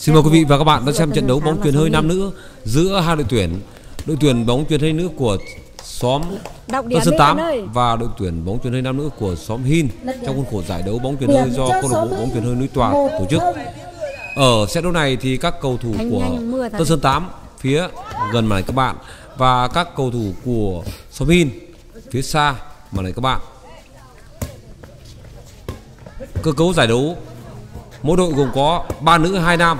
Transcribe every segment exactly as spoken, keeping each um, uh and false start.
Xin mời quý vị và các bạn đón xem trận đấu bóng chuyền hơi nam nữ giữa hai đội tuyển. Đội tuyển bóng chuyền hơi nữ của xóm Tân Sơn tám và đội tuyển bóng chuyền hơi nam nữ của xóm Hin trong khuôn khổ giải đấu bóng chuyền hơi do câu lạc bộ bóng chuyền hơi núi Tòa tổ chức. Ở set đấu này thì các cầu thủ của Tân Sơn tám phía gần màn ảnh các bạn và các cầu thủ của xóm Hin phía xa màn ảnh các bạn. Cơ cấu giải đấu mỗi đội gồm có ba nữ hai nam.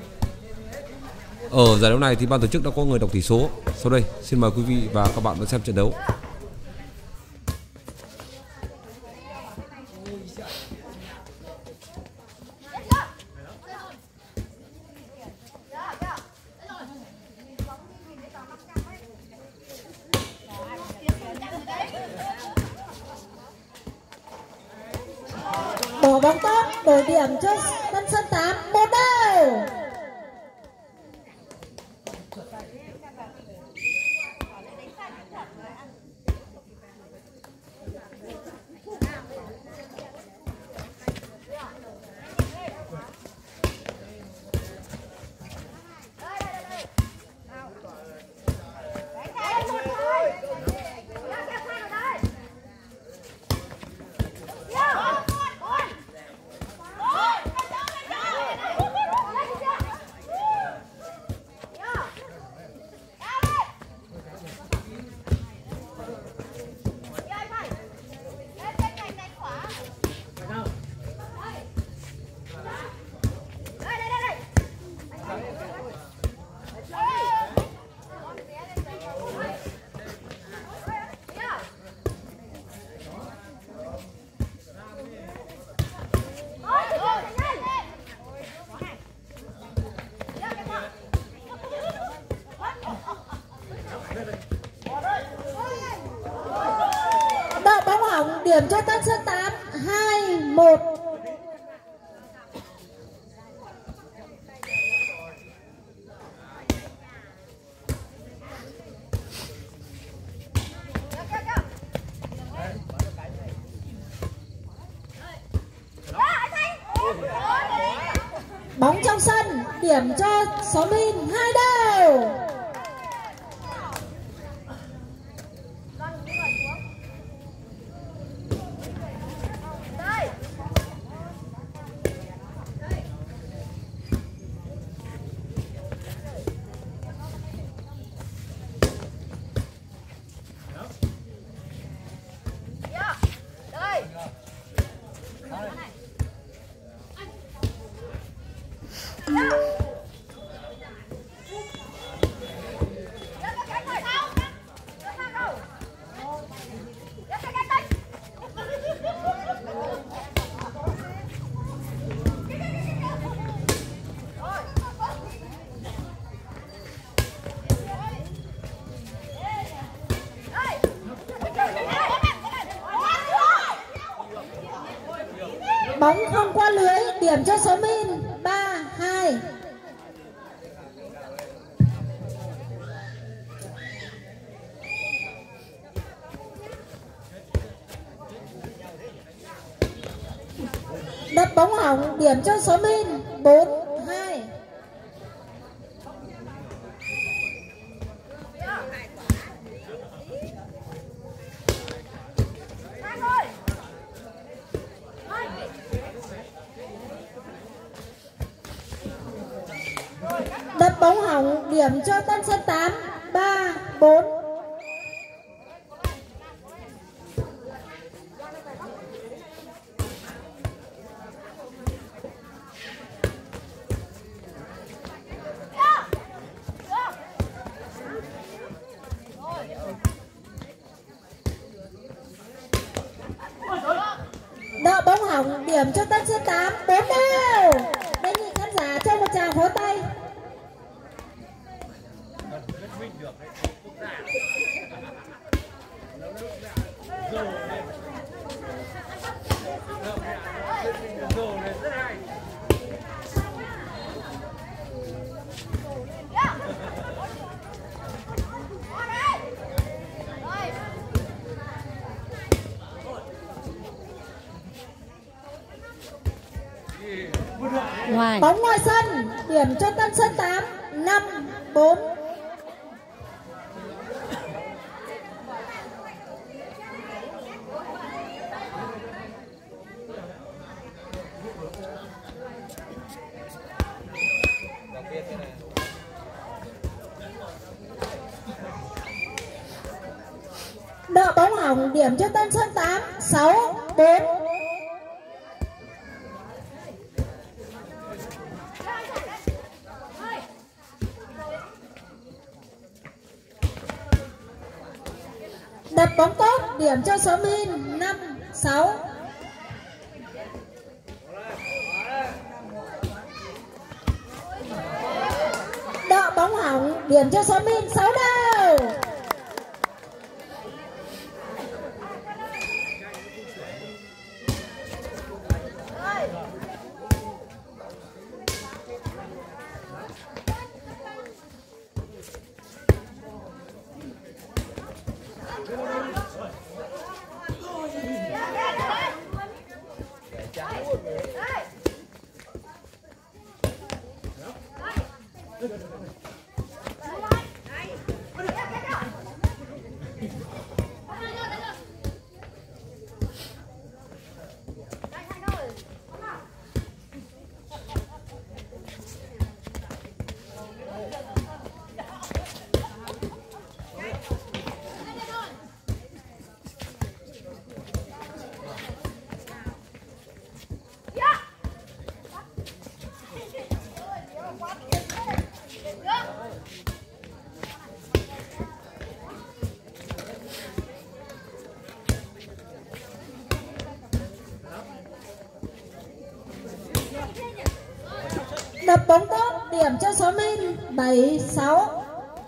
Ở giải đấu này thì ban tổ chức đã có người đọc tỷ số. Sau đây xin mời quý vị và các bạn đón xem trận đấu. Bỏ bóng tốt, đổi điểm cho Tân Sơn tám, một đều. Đợi bóng hỏng, điểm cho Tân Sơn tám, hai một. Bóng trong sân, điểm cho xóm Hin, hai đều. Bóng không qua lưới, điểm cho xóm Hin, ba hai. Đập bóng hỏng, điểm cho xóm Hin, bốn hai. Đập bóng hỏng, điểm cho Tân Sơn tám, ba bốn. Đợi bóng hỏng, điểm cho Tân Sơn tám, bốn đều. Đề nghị khán giả cho một tràng pháo tay. Ngoài. Bóng ngoài sân. điểm cho Tân Sơn tám, năm bốn. Đỡ bóng hỏng điểm cho Tân Sơn tám, sáu bốn. Đập bóng tốt điểm cho xóm Hin, năm sáu. Đỡ bóng hỏng điểm cho xóm Hin, sáu đều. Đập bóng tốt điểm cho xóm Hin, bảy sáu.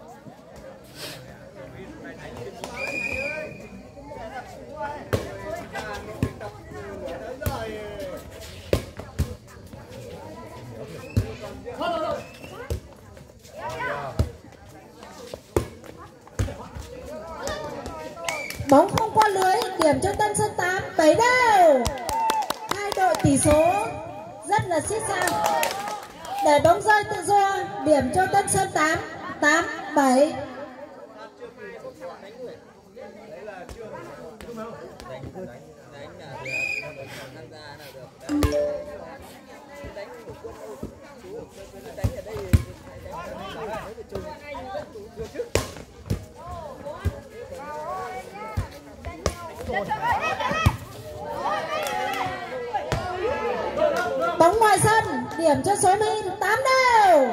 Bóng không qua lưới điểm cho Tân Sơn tám, bảy đều. Hai đội tỷ số rất là xít sao. Để bóng rơi tự do điểm cho Tân Sơn tám, tám bảy. Bóng ngoài sân điểm cho xóm Hin, tám đều.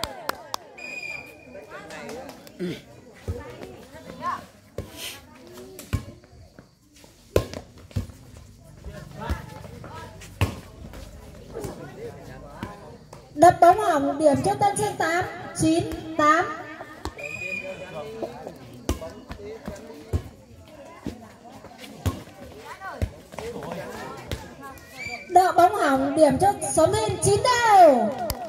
Đập bóng hỏng điểm cho Tân Sơn tám, chín tám. Đỡ bóng hỏng điểm cho xóm Hin, chín đều.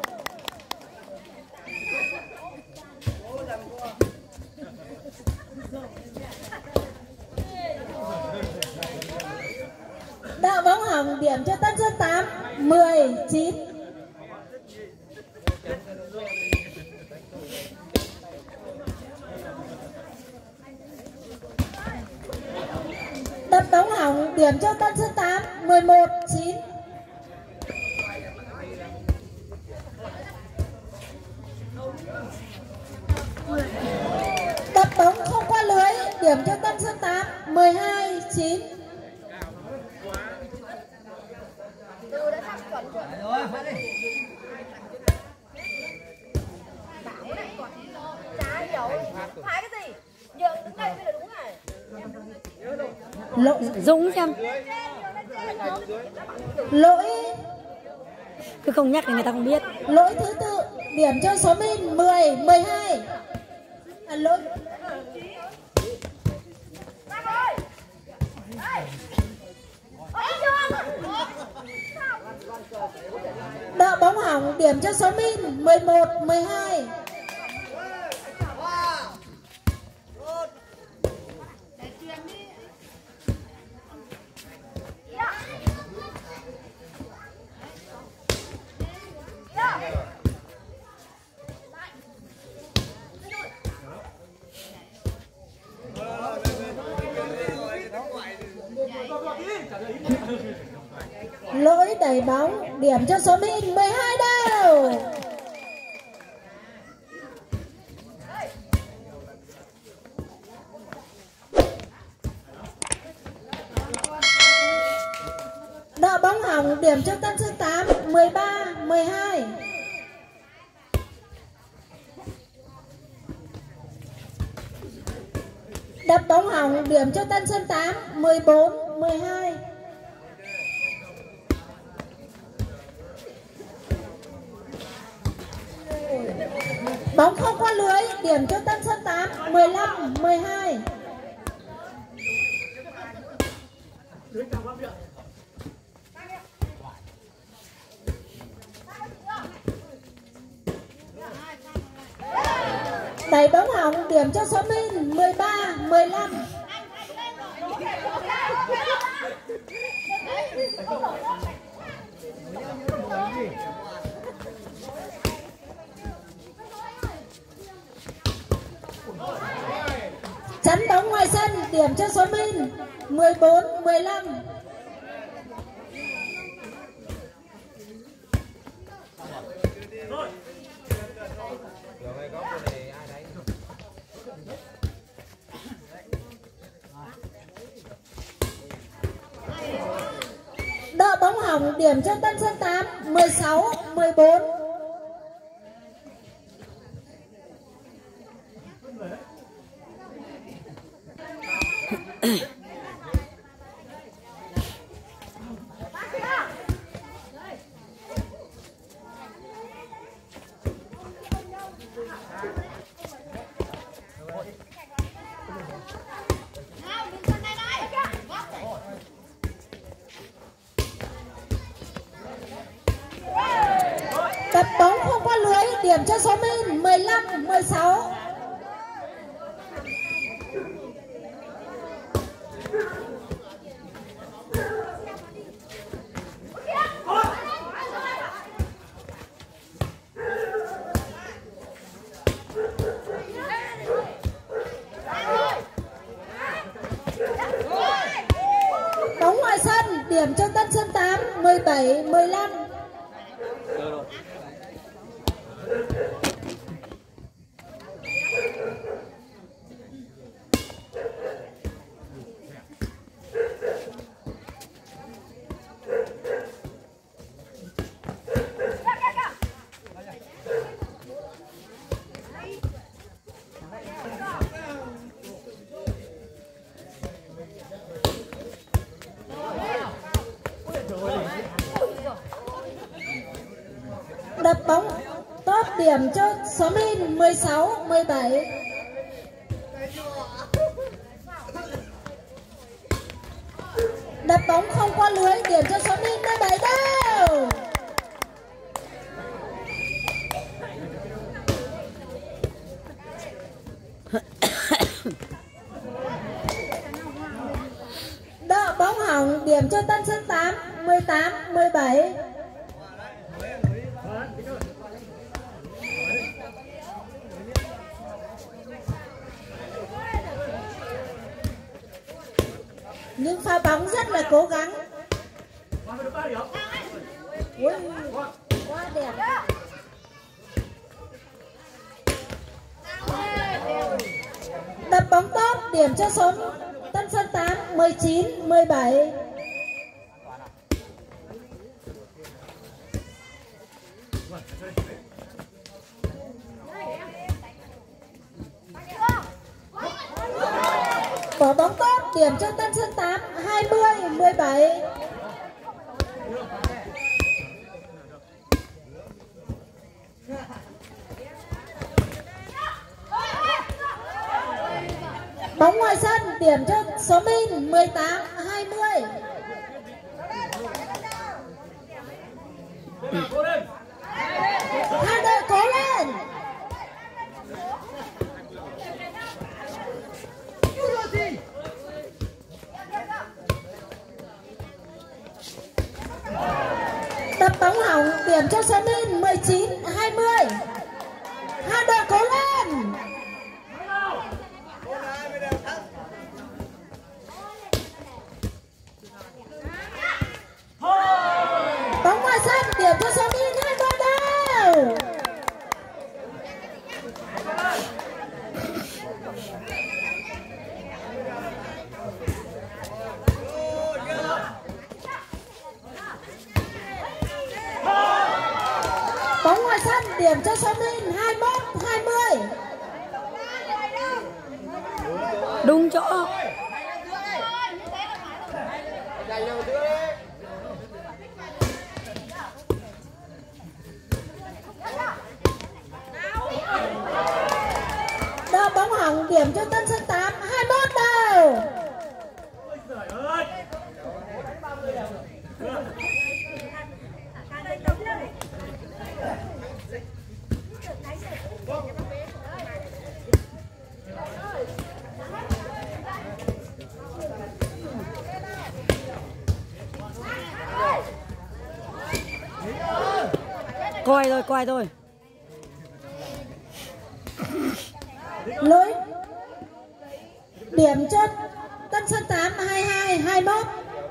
Đỡ bóng hỏng điểm cho Tân Sơn tám, mười chín. Đập bóng hỏng điểm cho Tân Sơn tám, mười một chín. Đập bóng không qua lưới điểm cho Tân Sơn tám, mười hai chín. Lỗi Dũng xem Lỗi cứ không nhắc thì người ta không biết. Lỗi thứ tự điểm cho xóm Hin, mười mười hai. À, lỗi Đỡ bóng hỏng điểm cho xóm Hin, mười một mười hai. đẩy bóng, điểm cho xóm Hin mười hai đều. Đỡ bóng hỏng, điểm cho Tân Sơn tám mười ba mười hai. Đập bóng hỏng, điểm cho Tân Sơn tám mười bốn mười hai. Bóng không qua lưới, điểm cho Tân Sơn tám mười lăm mười hai. Đẩy bóng hỏng, điểm cho xóm Min mười ba mười lăm. Chắn bóng ngoài sân, điểm cho xóm Min mười bốn mười lăm. Đỡ bóng hỏng, điểm cho Tân Sơn tám mười sáu mười bốn. Đập bóng không qua lưới, điểm cho xóm Min mười lăm mười sáu. Bóng ngoài sân, điểm cho Tân Sơn tám mười bảy mười lăm. Đập bóng tốt, điểm cho xóm Min mười sáu mười bảy. Đập bóng không qua lưới, điểm cho xóm Min mười bảy đều. Đỡ bóng hỏng, điểm cho Tân Sơn tám mười tám mười bảy. Nhưng pha bóng rất là cố gắng. Ui, quá đẹp. Đập bóng tốt, điểm cho xóm Tân Sơn tám mười chín mười bảy. Bỏ bóng tốt, điểm cho Tân Sơn tám hai mươi mười bảy. Bóng ngoài sân, điểm cho xóm Min mười tám hai mươi. Hai đội cố lên. Đập bóng hỏng, điểm cho xóm Min mười chín hai mươi. Hai đội cố lên. điểm cho số Min hai mốt hai mươi. Đúng chỗ. Đo bóng hỏng điểm cho Tân Sơn tám hai mốt đều. Coi rồi, coi rồi. Lỗi. Điểm cho Tân Sơn tám hai hai hai mốt.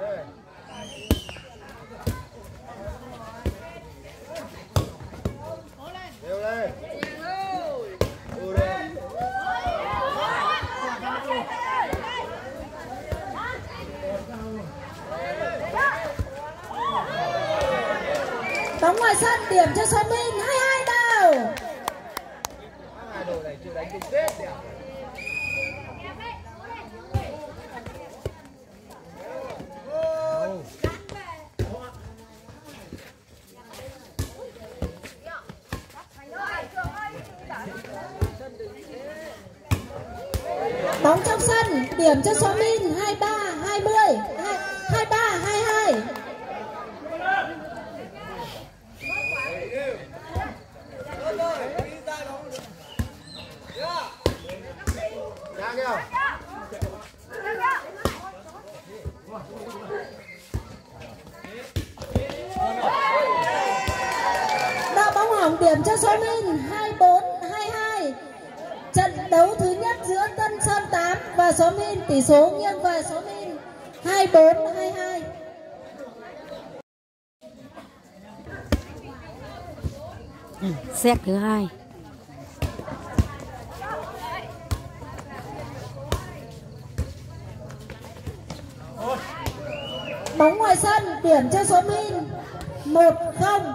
Bóng ngoài sân điểm cho số Min hai hai đều. Bóng trong sân điểm cho số Min hai ba hai mươi hai ba hai hai. Đá bóng hỏng điểm cho số Min hai bốn hai hai. Trận đấu thứ nhất giữa Tân Sơn tám và số Min, tỷ số nghiêng về số Min hai bốn hai hai. Ừ, set thứ hai. Bóng ngoài sân điểm cho số Min một không.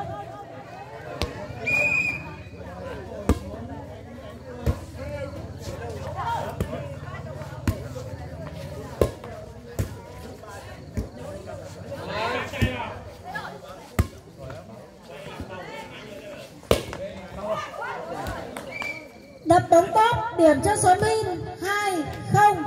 Đập bóng tốt điểm cho số Min hai không.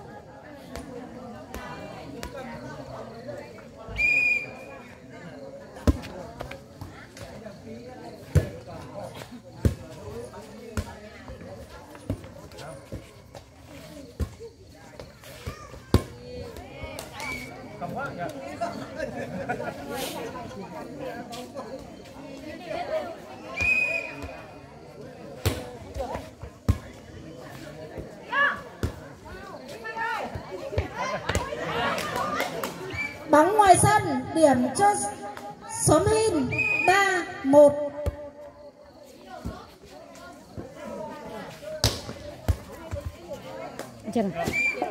Bóng ngoài sân điểm cho số Min ba một. Chưa nào.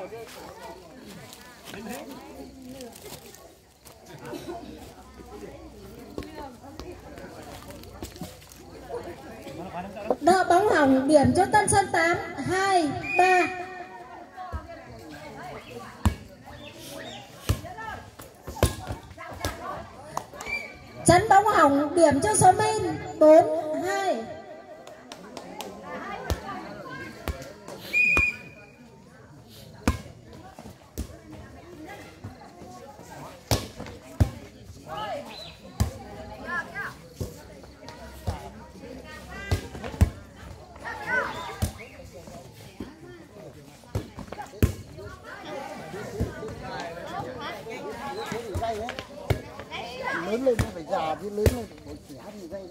Đá bóng hỏng điểm cho Tân Sơn tám hai ba. Chắn bóng hỏng điểm cho số Min bốn hai. Lớn lên nó phải già chứ lớn lên phải trẻ thì dây.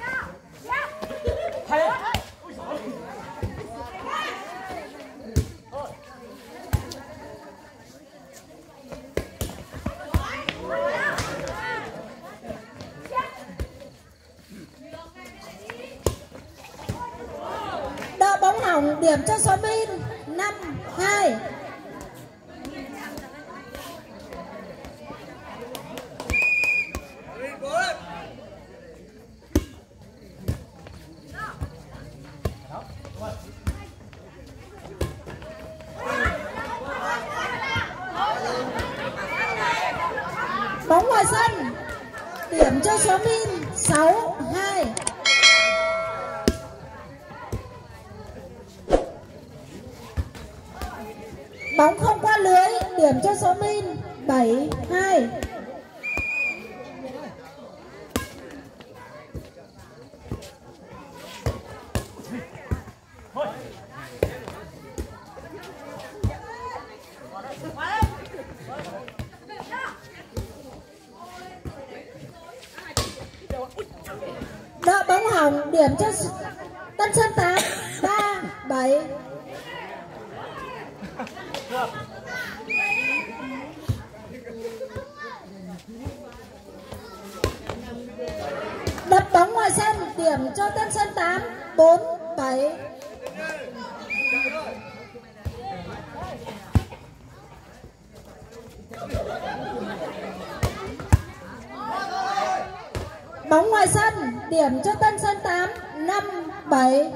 Đá bóng hỏng điểm cho số Min năm hai. Bóng ngoài sân, điểm cho xóm Hin sáu hai. Bóng không qua lưới, điểm cho xóm Hin bảy hai. Đỡ bóng hỏng, điểm cho Tân Sơn tám ba bảy. Đập bóng ngoài sân, điểm cho Tân Sơn tám bốn bảy. Bóng ngoài sân, điểm cho Tân Sơn tám năm bảy.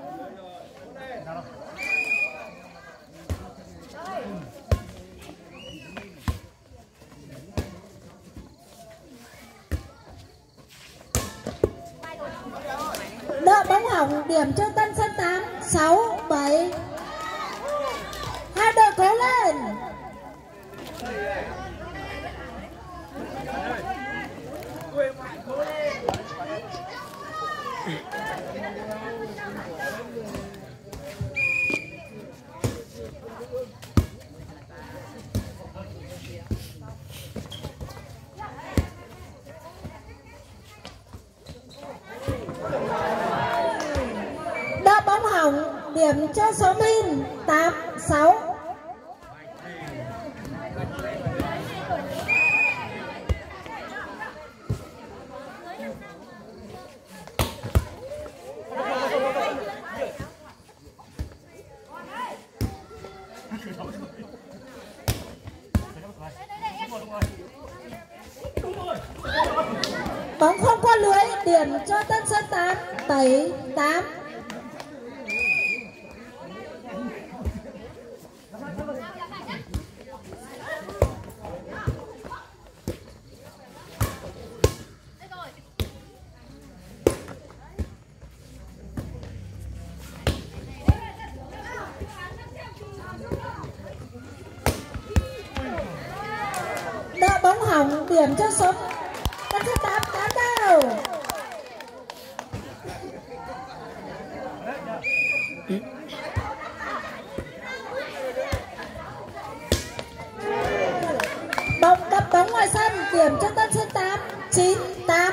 Đỡ bóng hỏng, điểm cho Tân Sơn tám sáu bảy. Hai đội cố lên. Đỡ bóng hỏng, điểm cho xóm Hin tám sáu. Bóng không qua lưới, điểm cho Tân Sơn tám bảy tám. Đỡ bóng hỏng, điểm cho số Tân Sơn tám tám đâu. Bóng đập bóng ngoài sân, điểm cho Tân Sơn tám chín tám.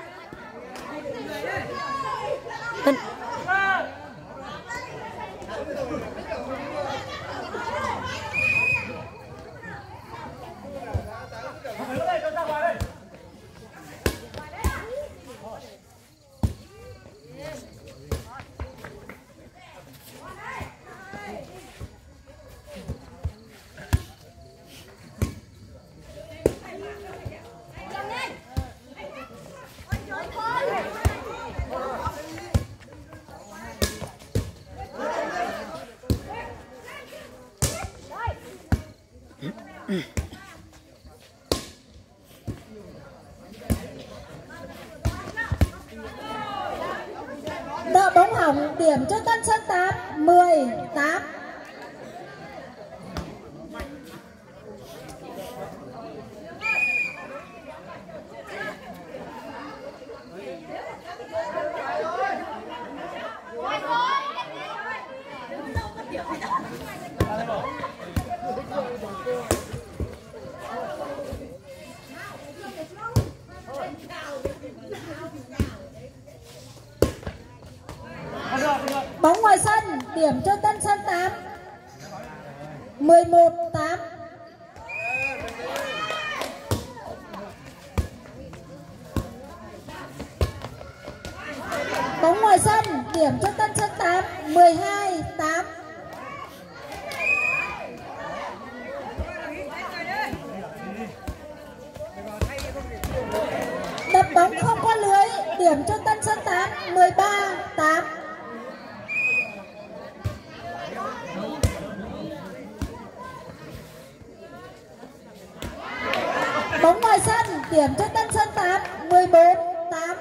Đỡ bóng hỏng, điểm cho Tân Sơn tám mười tám. Bóng ngoài sân, điểm cho Tân Sơn tám mười một tám. Bóng ngoài sân, điểm cho Tân Sơn tám mười hai tám. Đập bóng không qua lưới, điểm cho Tân Sơn tám mười ba tám. điểm cho Tân Sơn tám, mười bốn tám.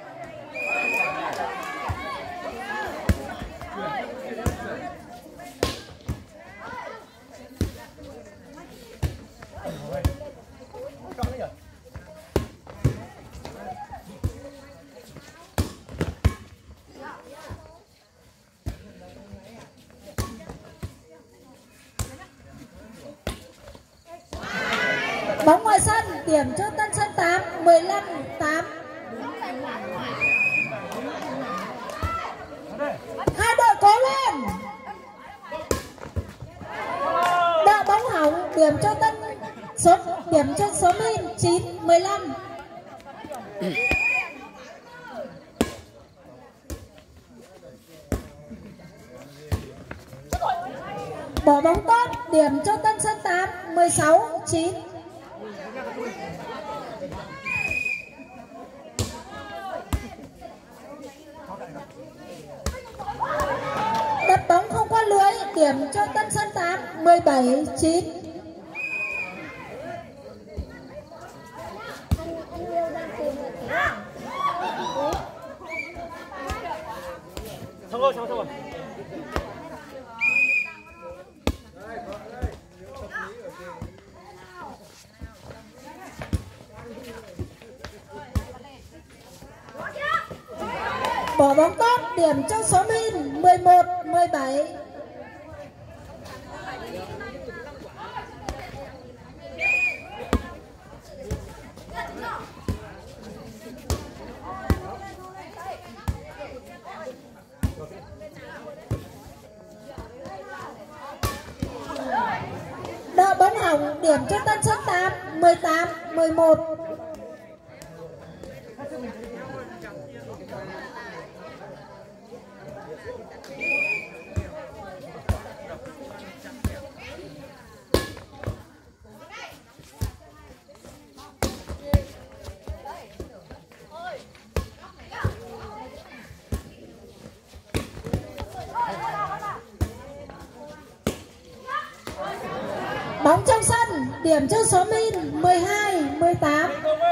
Bóng ngoài sân, điểm cho Tân Sơn tám, mười lăm tám. Hai đội cố lên. Đợi bóng hỏng, điểm cho Tân số điểm cho số Min chín, mười lăm. Bỏ bóng tốt, điểm cho Tân Sơn tám, mười sáu chín. Đập bóng không qua lưới, điểm cho Tân Sơn tám, mười bảy chín. Xong rồi, xong rồi. Bỏ bóng tốt, điểm cho số Min, mười một mười bảy. Đợi bóng hỏng, điểm cho Tân Sơn tám, mười tám mười một. Bóng trong sân, điểm cho số Min, mười hai mười tám.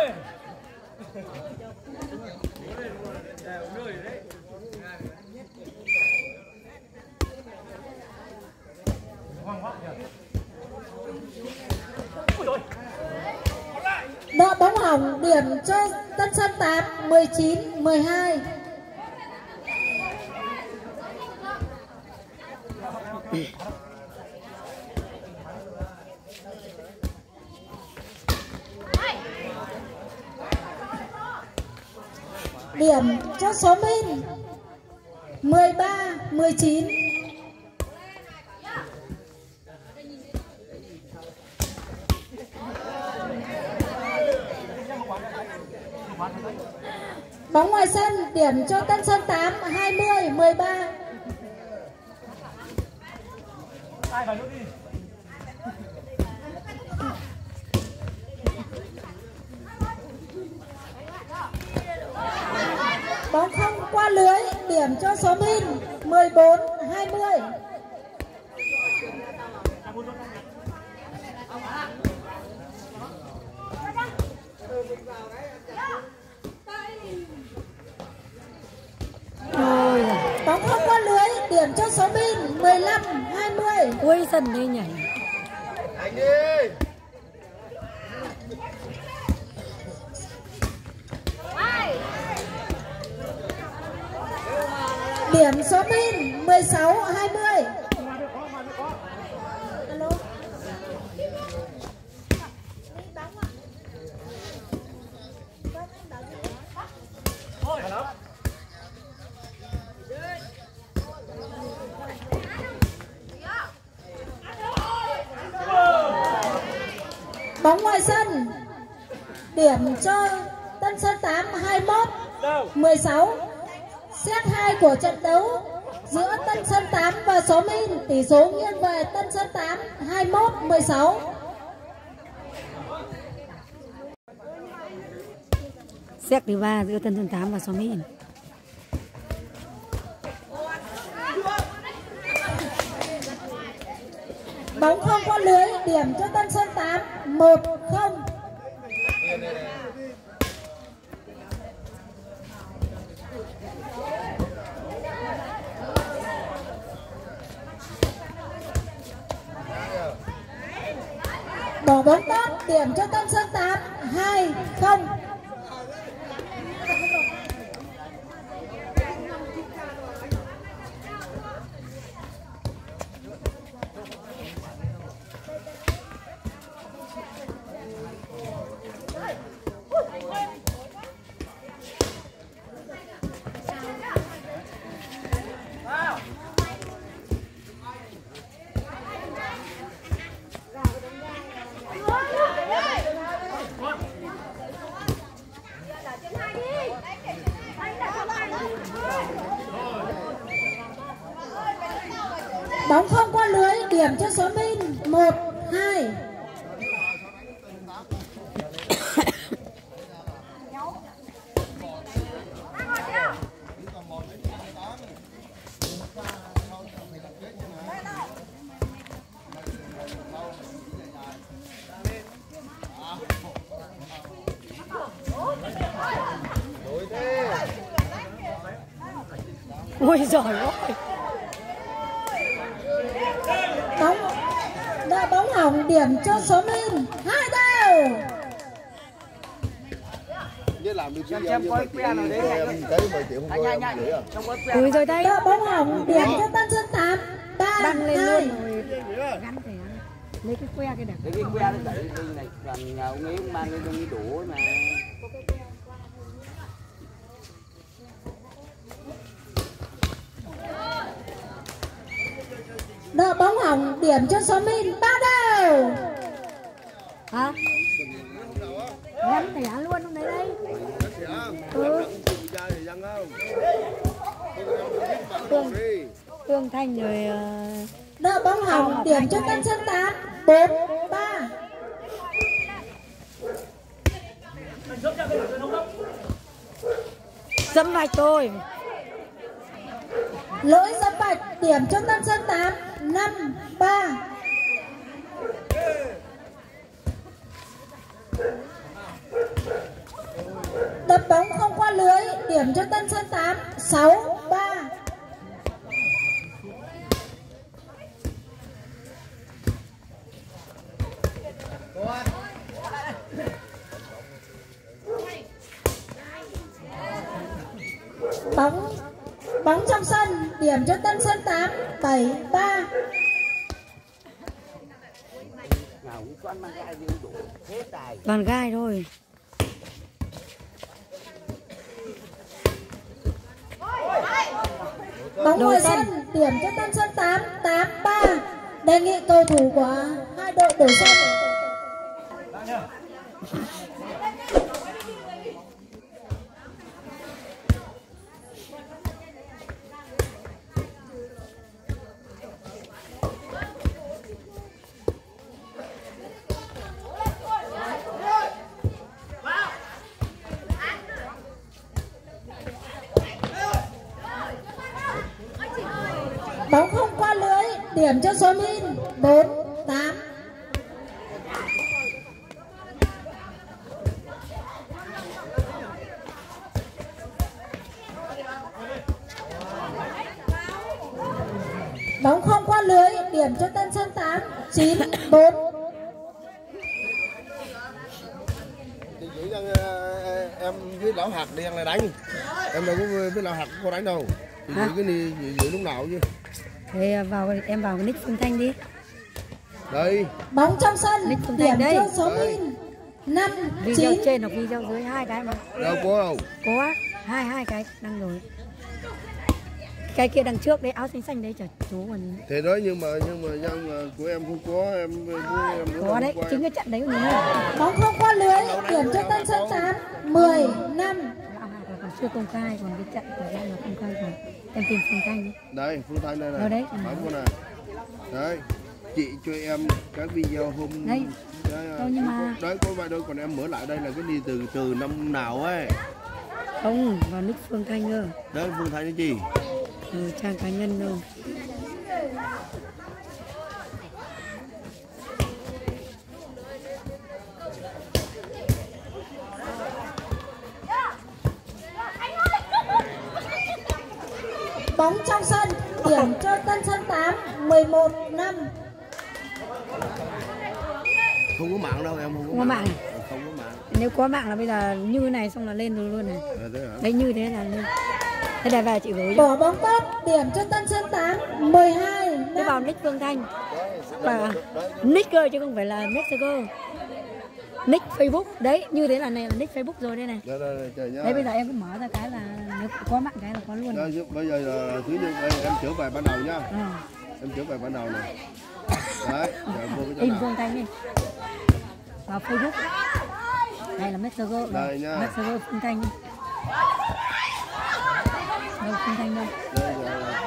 Đợi bóng hỏng, điểm cho Tân Sơn tám, mười chín mười hai. Điểm cho số Min, mười ba mười chín. Bóng ngoài sân, điểm cho Tân Sơn tám, hai mươi mười ba. Bóng không qua lưới, điểm cho số Min, mười bốn hai mươi. Bóng không qua lưới, điểm cho số Min, mười lăm hai mươi. Cuối sân đây nhảy. Anh đi. Điểm số Min, mười sáu hai mươi. Alo. Bóng ngoài sân, điểm cho Tân Sơn tám, hai mươi mốt mười sáu. Set hai của trận đấu giữa Tân Sơn tám và số Min, tỷ số nghiêng về Tân Sơn tám, hai mươi mốt mười sáu. Set thứ ba giữa Tân Sơn tám và số Min. Bóng không qua lưới, điểm cho Tân Sơn tám, một không. Bỏ bóng tốt, điểm cho Tân Sơn tám, hai không. Bóng không qua lưới, điểm cho xóm Min, một hai. Ôi giời ơi. Bóng đã bóng hỏng, điểm cho xóm Min, hai đều. Làm được xem xem coi que nào đấy em cái mười triệu không có em gửi à. Ui rồi đây. Đã bóng hỏng, điểm cho Tân Sơn tám, ba Đăng lên hai. luôn rồi. Gắn thẻ. Lấy cái que cái đẹp. Lấy cái que nó đẩy đi này, còn nhà ông ấy mang cái đi đủ mà. Đỡ bóng hỏng, điểm cho xóm Min, ba đều. Hả? Gắn thẻ luôn không đấy đây. Ừ. Tương, Tương Thanh rồi. Uh... Đỡ bóng hỏng, điểm cho Tân Sơn tám, bốn ba. Dẫm vạch tôi. Lỗi dẫm vạch, điểm cho Tân Sơn tám, năm ba. Đập bóng không qua lưới, điểm cho Tân Sơn tám, sáu ba. Bóng bóng trong sân, điểm cho Tân Sơn tám, bảy ba. Toàn gai thôi. Bóng ngoài sân, điểm cho Tân Sơn tám, tám ba. Đề nghị cầu thủ của hai đội đổi sân. Bóng không qua lưới, điểm cho xóm Min, bốn tám. Bóng không qua lưới, điểm cho Tân Sơn tám, chín bốn. Em với lão hạt đi ăn là đánh. Em đâu có với lão hạt có đánh đâu. Thì à? Cái này giữ lúc nào chứ. Thì vào em vào cái nick Phương Thanh đi. Đây. Bóng trong sân, điểm đây. cho xóm Min, năm chín. Video trên hoặc video dưới hai cái mà. Đâu có đâu. Có á, hai hai cái đăng rồi. Cái kia đằng trước đấy, áo xanh xanh đấy chả chú còn. Thế đó nhưng mà nhưng mà nhưng của em không có, em em có đấy, chính cái trận đấy của mình. Bóng không qua lưới, điểm cho Tân Sơn tám, mười năm. Còn chưa công khai, còn cái trận của em là công khai rồi. Em tìm Phương Thanh đi. Đây, Phương Thanh đây này. Ở đấy. Bấm con này. Đấy. Chị cho em các video hôm đây. Đấy, đâu nhưng mà đấy có vài đôi, còn em mở lại đây là cái đi từ từ năm nào ấy. Không, vào nick Phương Thanh cơ. Đấy, Phương Thanh cái gì? Ừ, trang cá nhân đâu. Bóng trong sân, điểm cho Tân Sơn tám, mười một năm. Không có mạng đâu em, không có, không có mạng. mạng. Không có mạng. Nếu có mạng là bây giờ như này xong là lên rồi luôn này. À, thế hả? Đấy như thế là lên. Thế là về chị gửi. Bỏ bóng tốt, điểm cho Tân Sơn tám, mười hai. Thế vào nick Phương Thanh. Và nick cơ chứ không phải là Messenger. Nick Facebook. Đấy, như thế là này là nick Facebook rồi đây này. Đây, đây, đây, trời nhá. Đấy bây giờ em cứ mở ra cái là nếu có mạng cái là có luôn. Đây, bây giờ là thứ nhất đây, em trở về ban đầu nhá. À. Em trở về ban đầu này. Đấy, in Phương Thanh đi. Vào Facebook. Đây là Messenger. Đây nhá. Messenger Phương Thanh đi. Đâu Phương Thanh đâu. Đây là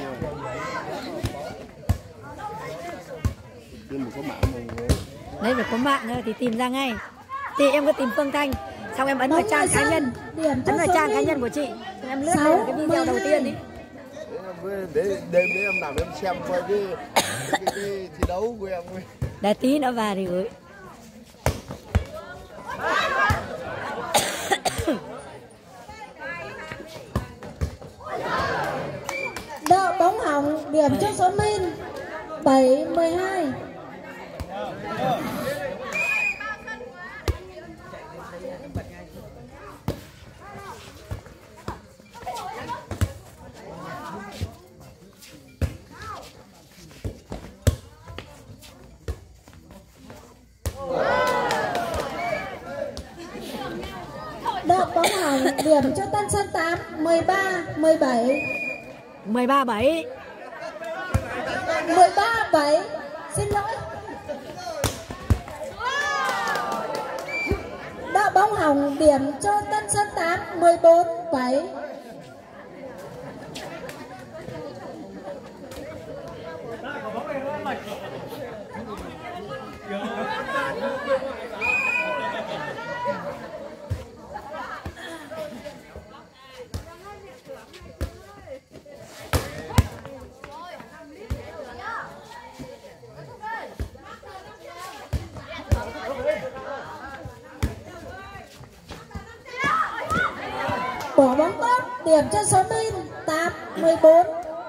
nhưng mà có mạng rồi. Đấy phải có mạng nữa thì tìm ra ngay. Thì em cứ tìm Phương Thanh, xong em ấn vào trang cá nhân, ấn vào trang cá nhân của chị, xong em lướt lên cái video đầu tiên đi. Để đêm đấy em làm em xem coi cái, cái, cái, cái thi đấu của em. Để tí nữa vào thì gửi. Đỡ bóng hỏng, điểm cho số Min, bảy mười hai. Đỡ bóng hỏng, điểm cho Tân Sơn tám, mười ba mười bảy. mười ba bảy. mười ba bảy. Xin lỗi. Đỡ bóng hỏng, điểm cho Tân Sơn tám, mười bốn bảy. Bỏ bóng tốt, điểm cho số Min, tám mười bốn.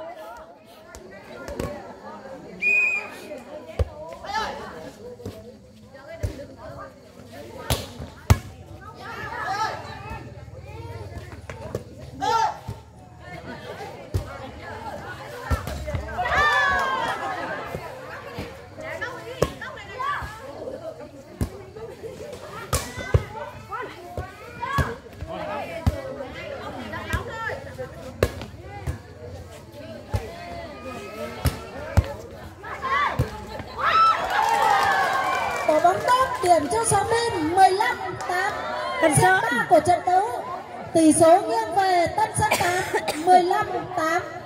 Điểm cho số Min, mười lăm tám. Tân Sơn của trận đấu. Tỷ số nghiêng về Tân Sơn tám, mười lăm tám.